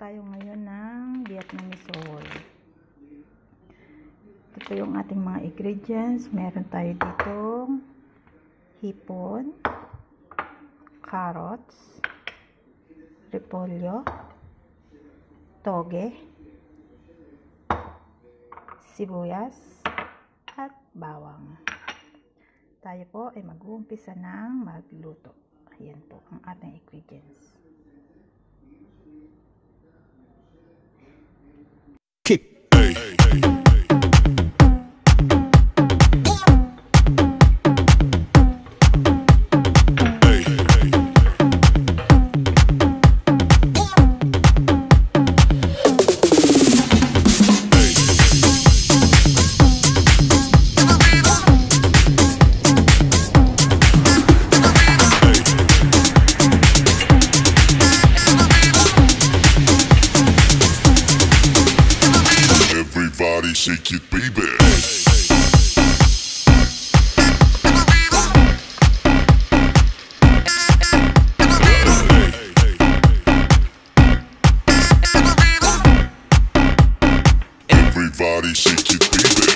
tayo ngayon ng Vietnamese roll. Ito po yung ating mga ingredients. Meron tayo dito hipon, carrots, repolyo, toge, sibuyas, at bawang. Tayo po ay mag-uumpisa ng magluto. Ayan po ang ating ingredients. Everybody shake it, baby. Everybody shake it, baby.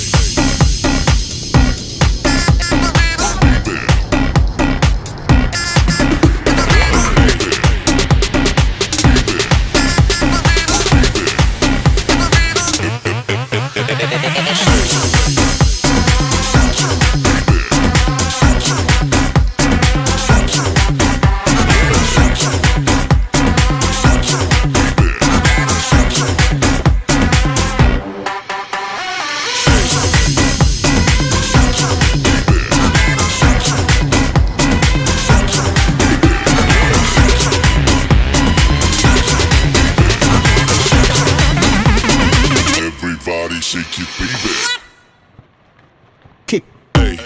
Everybody shake it, baby. Kick. Hey.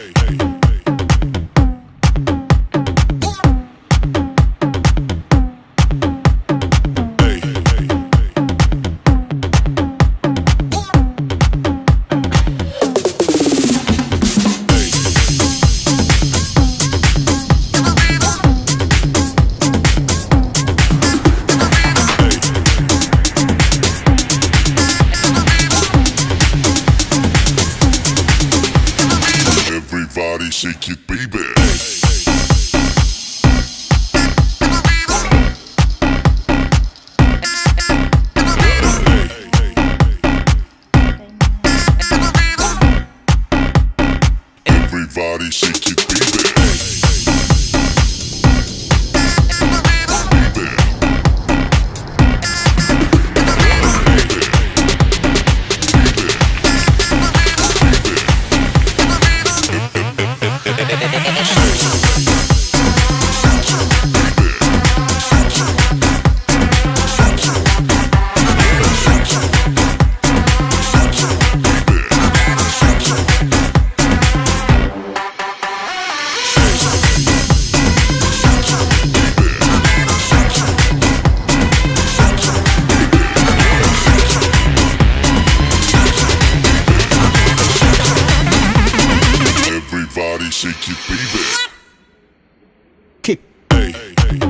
Everybody shake it, baby. Everybody shake it, baby. Everybody shake it, baby. Kick. Hey.